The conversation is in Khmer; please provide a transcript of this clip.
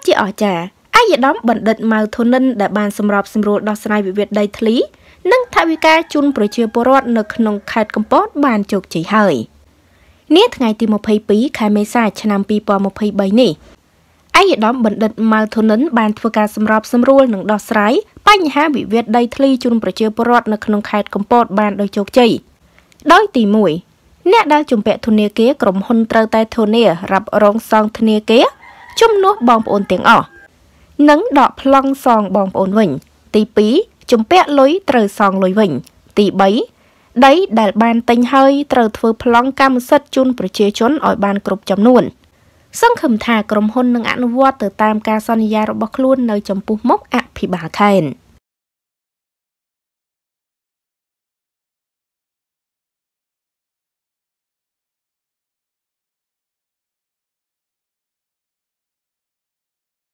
ជាអស្ចារ្យអាយដាមបណ្ឌិតម៉ៅធូនិនដែលបានសម្របសម្រួលដោះស្រាយវិវាទដីធ្លីនិងថវិកាជូនប្រជាពលរដ្ឋនៅក្នុងខេត្តកំពតបានជោគជ័យហើយនាថ្ងៃទី22ខែមេសាឆ្នាំ2023នេះអាយដាមបណ្ឌិតម៉ៅធូនិនបានធ្វើការសម្របសម្រួលនិងដោះស្រាយបញ្ហាវិវាទដីធ្លីជូនប្រជាពលរដ្ឋនៅក្នុងខេត្តកំពតបានដោយជោគជ័យដោយទី1អ្នកដែលជំពាក់ធនាគារក្រុមហ៊ុនត្រូវតែធានារ៉ាប់រងសងធនាគារជំនួសបងប្អូនទាំងអស់និងដកប្លង់សងបងប្អូនវិញទី2ជំពាក់លុយត្រូវសងលុយវិញទី3ដីដែលបានទិញហើយត្រូវធ្វើប្លង់កម្មសិទ្ធិជូនប្រជាជនឲ្យបានគ្រប់ចំនួនសង្ឃឹមថាក្រុមហ៊ុននឹងអនុវត្តទៅតាមការសន្យារបស់ខ្លួននៅចំពោះមុខអភិបាលខេត្ត